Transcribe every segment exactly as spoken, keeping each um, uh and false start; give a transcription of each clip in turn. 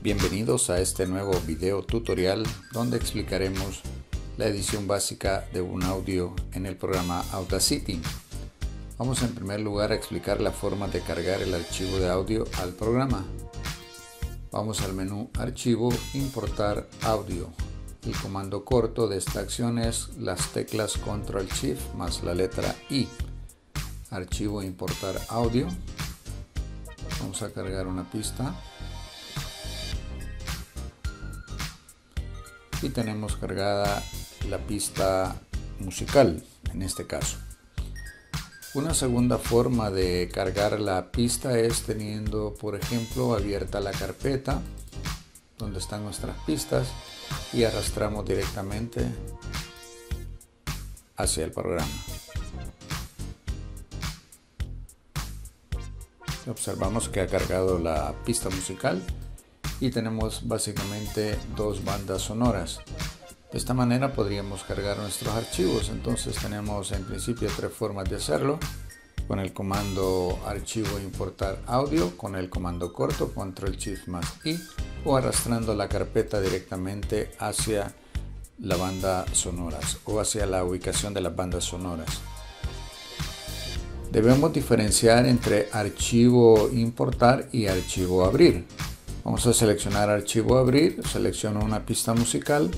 Bienvenidos a este nuevo video tutorial donde explicaremos la edición básica de un audio en el programa Audacity. Vamos en primer lugar a explicar la forma de cargar el archivo de audio al programa. Vamos al menú Archivo, Importar Audio. El comando corto de esta acción es las teclas Control Shift más la letra I. Archivo, Importar Audio. Vamos a cargar una pista. Y tenemos cargada la pista musical en este caso. Una segunda forma de cargar la pista es teniendo, por ejemplo, abierta la carpeta donde están nuestras pistas y arrastramos directamente hacia el programa. Observamos que ha cargado la pista musical y tenemos básicamente dos bandas sonoras. De esta manera podríamos cargar nuestros archivos. Entonces tenemos en principio tres formas de hacerlo: con el comando Archivo, Importar Audio, con el comando corto Control Shift más I, o arrastrando la carpeta directamente hacia la banda sonoras o hacia la ubicación de las bandas sonoras. Debemos diferenciar entre archivo importar y archivo abrir. Vamos a seleccionar archivo abrir, selecciono una pista musical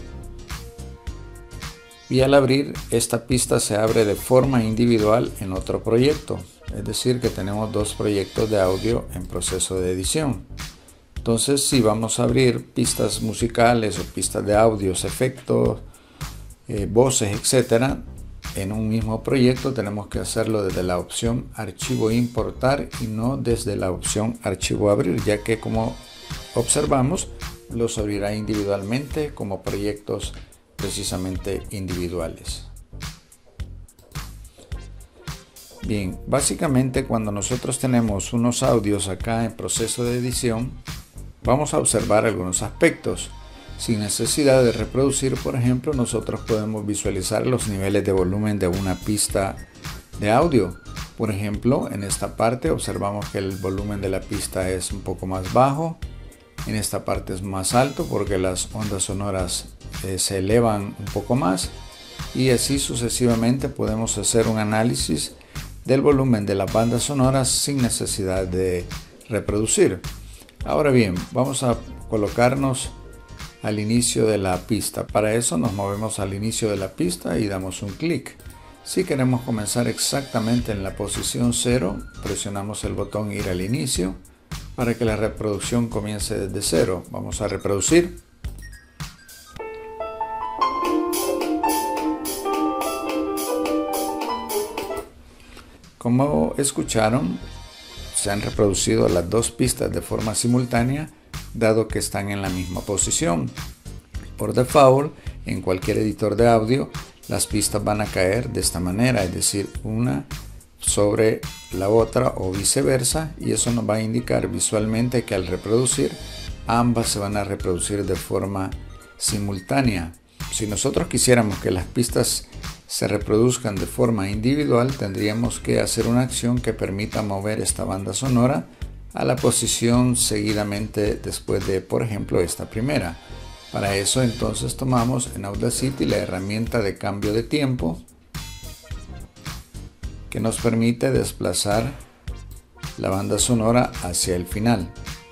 y al abrir esta pista se abre de forma individual en otro proyecto. Es decir, que tenemos dos proyectos de audio en proceso de edición. Entonces, si vamos a abrir pistas musicales o pistas de audios, efectos, eh, voces, etcétera, en un mismo proyecto, tenemos que hacerlo desde la opción archivo importar y no desde la opción archivo abrir, ya que como observamos los abrirá individualmente como proyectos precisamente individuales. Bien, básicamente cuando nosotros tenemos unos audios acá en proceso de edición, vamos a observar algunos aspectos. Sin necesidad de reproducir, por ejemplo, nosotros podemos visualizar los niveles de volumen de una pista de audio. Por ejemplo, en esta parte observamos que el volumen de la pista es un poco más bajo. En esta parte es más alto porque las ondas sonoras eh, se elevan un poco más. Y así sucesivamente podemos hacer un análisis del volumen de las bandas sonoras sin necesidad de reproducir. Ahora bien, vamos a colocarnos al inicio de la pista. Para eso nos movemos al inicio de la pista y damos un clic. Si queremos comenzar exactamente en la posición cero, presionamos el botón ir al inicio para que la reproducción comience desde cero. Vamos a reproducir. Como escucharon, se han reproducido las dos pistas de forma simultánea, dado que están en la misma posición. Por default, en cualquier editor de audio, las pistas van a caer de esta manera, es decir, una sobre la otra o viceversa, y eso nos va a indicar visualmente que al reproducir, ambas se van a reproducir de forma simultánea. Si nosotros quisiéramos que las pistas se reproduzcan de forma individual, tendríamos que hacer una acción que permita mover esta banda sonora a la posición seguidamente después de, por ejemplo, esta primera. Para eso entonces tomamos en Audacity la herramienta de cambio de tiempo que nos permite desplazar la banda sonora hacia el final.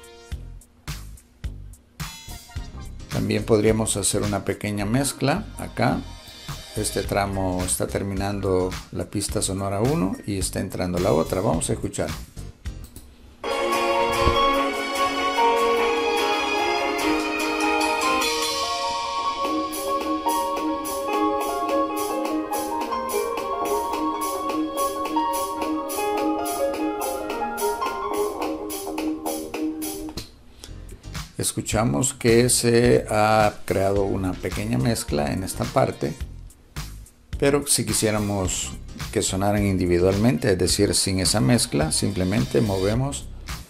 También podríamos hacer una pequeña mezcla acá. Este tramo está terminando la pista sonora uno y está entrando la otra. Vamos a escuchar. Escuchamos que se ha creado una pequeña mezcla en esta parte, pero si quisiéramos que sonaran individualmente, es decir, sin esa mezcla, simplemente movemos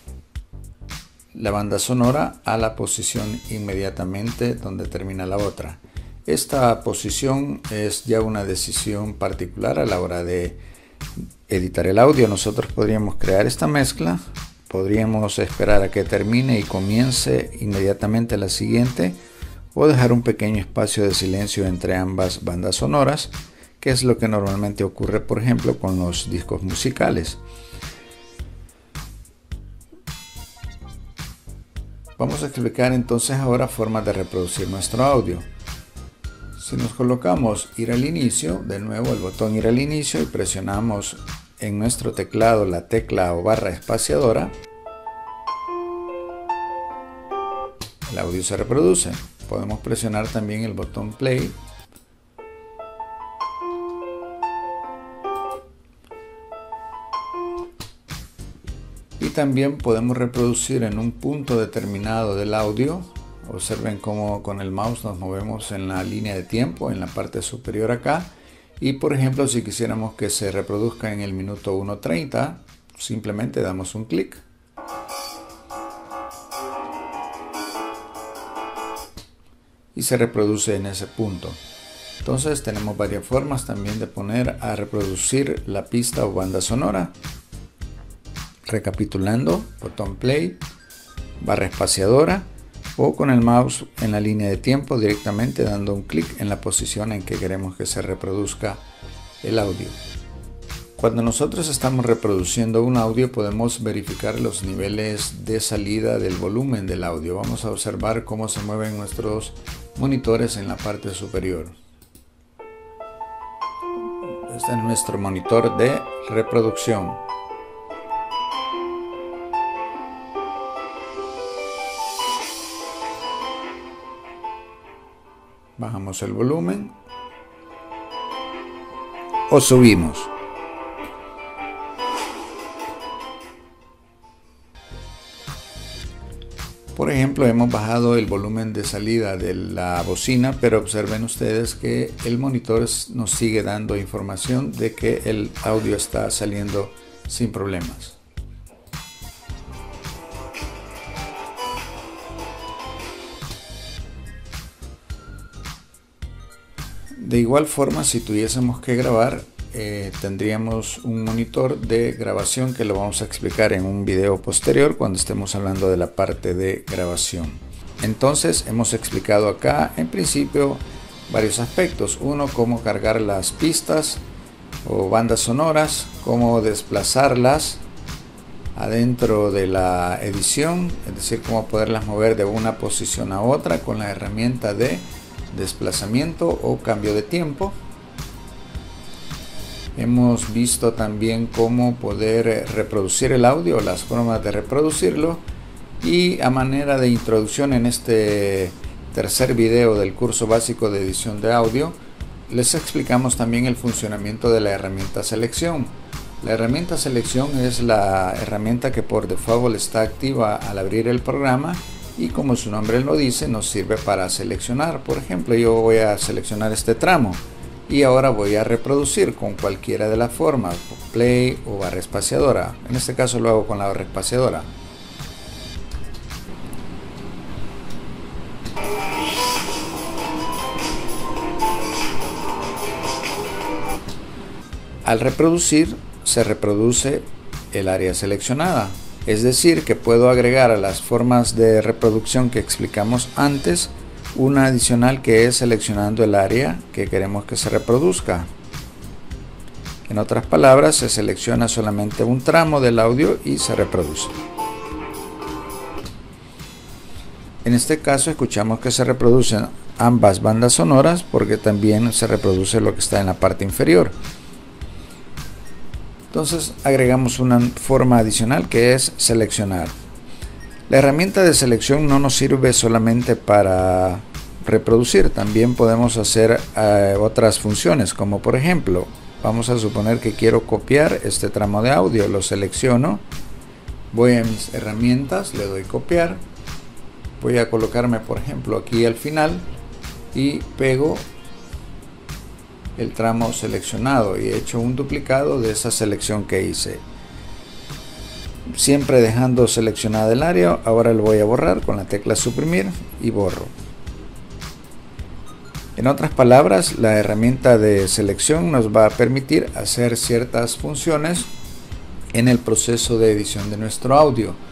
la banda sonora a la posición inmediatamente donde termina la otra. Esta posición es ya una decisión particular a la hora de editar el audio. Nosotros podríamos crear esta mezcla Podríamos esperar a que termine y comience inmediatamente la siguiente, o dejar un pequeño espacio de silencio entre ambas bandas sonoras, que es lo que normalmente ocurre, por ejemplo, con los discos musicales. Vamos a explicar entonces ahora formas de reproducir nuestro audio. Si nos colocamos ir al inicio, de nuevo el botón ir al inicio, y presionamos en nuestro teclado la tecla o barra espaciadora, el audio se reproduce. Podemos presionar también el botón play. Y también podemos reproducir en un punto determinado del audio. Observen cómo con el mouse nos movemos en la línea de tiempo, en la parte superior acá. Y por ejemplo, si quisiéramos que se reproduzca en el minuto uno treinta, simplemente damos un clic. Y se reproduce en ese punto. Entonces tenemos varias formas también de poner a reproducir la pista o banda sonora. Recapitulando, botón play, barra espaciadora, o con el mouse en la línea de tiempo directamente dando un clic en la posición en que queremos que se reproduzca el audio. Cuando nosotros estamos reproduciendo un audio, podemos verificar los niveles de salida del volumen del audio. Vamos a observar cómo se mueven nuestros monitores en la parte superior. Este es nuestro monitor de reproducción. Bajamos el volumen o subimos. Por ejemplo, hemos bajado el volumen de salida de la bocina, pero observen ustedes que el monitor nos sigue dando información de que el audio está saliendo sin problemas. De igual forma, si tuviésemos que grabar, eh, tendríamos un monitor de grabación que lo vamos a explicar en un video posterior cuando estemos hablando de la parte de grabación. Entonces, hemos explicado acá en principio varios aspectos. Uno, cómo cargar las pistas o bandas sonoras, cómo desplazarlas adentro de la edición, es decir, cómo poderlas mover de una posición a otra con la herramienta de desplazamiento o cambio de tiempo. Hemos visto también cómo poder reproducir el audio, las formas de reproducirlo, y a manera de introducción en este tercer video del curso básico de edición de audio, les explicamos también el funcionamiento de la herramienta selección. La herramienta selección es la herramienta que por default está activa al abrir el programa, y como su nombre lo dice, nos sirve para seleccionar. Por ejemplo, yo voy a seleccionar este tramo y ahora voy a reproducir con cualquiera de las formas, play o barra espaciadora. En este caso lo hago con la barra espaciadora. Al reproducir, se reproduce el área seleccionada. Es decir, que puedo agregar a las formas de reproducción que explicamos antes una adicional, que es seleccionando el área que queremos que se reproduzca. En otras palabras, se selecciona solamente un tramo del audio y se reproduce. En este caso escuchamos que se reproducen ambas bandas sonoras porque también se reproduce lo que está en la parte inferior. Entonces agregamos una forma adicional que es seleccionar. La herramienta de selección no nos sirve solamente para reproducir, también podemos hacer eh, otras funciones, como por ejemplo, vamos a suponer que quiero copiar este tramo de audio, lo selecciono, voy a mis herramientas, le doy copiar, voy a colocarme por ejemplo aquí al final y pego el tramo seleccionado y he hecho un duplicado de esa selección que hice, siempre dejando seleccionada el área. Ahora lo voy a borrar con la tecla suprimir y borro. En otras palabras, la herramienta de selección nos va a permitir hacer ciertas funciones en el proceso de edición de nuestro audio.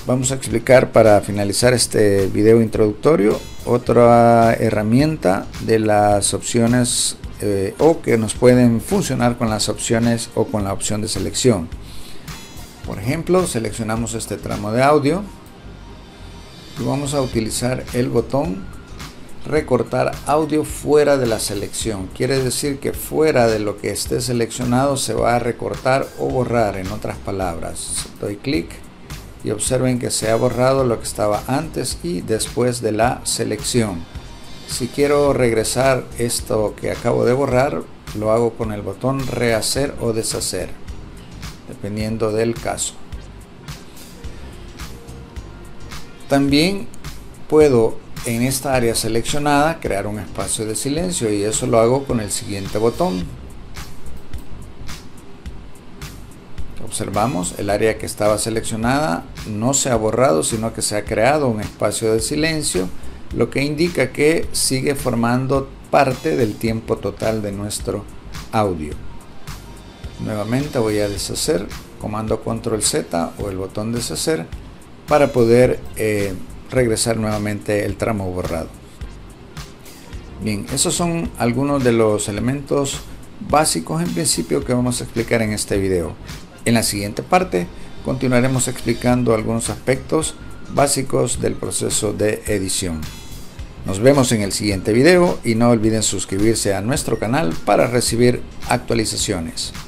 vamos a explicar, para finalizar este video introductorio, otra herramienta de las opciones eh, o que nos pueden funcionar con las opciones o con la opción de selección. Por ejemplo, seleccionamos este tramo de audio y vamos a utilizar el botón recortar audio fuera de la selección. Quiere decir que fuera de lo que esté seleccionado se va a recortar o borrar. En otras palabras, doy clic y observen que se ha borrado lo que estaba antes y después de la selección. Si quiero regresar esto que acabo de borrar, lo hago con el botón rehacer o deshacer, dependiendo del caso. También puedo, en esta área seleccionada, crear un espacio de silencio, y eso lo hago con el siguiente botón. Observamos, el área que estaba seleccionada no se ha borrado, sino que se ha creado un espacio de silencio, lo que indica que sigue formando parte del tiempo total de nuestro audio. Nuevamente voy a deshacer, comando control Z o el botón deshacer, para poder eh, regresar nuevamente el tramo borrado. Bien, esos son algunos de los elementos básicos en principio que vamos a explicar en este video. En la siguiente parte continuaremos explicando algunos aspectos básicos del proceso de edición. Nos vemos en el siguiente video y no olviden suscribirse a nuestro canal para recibir actualizaciones.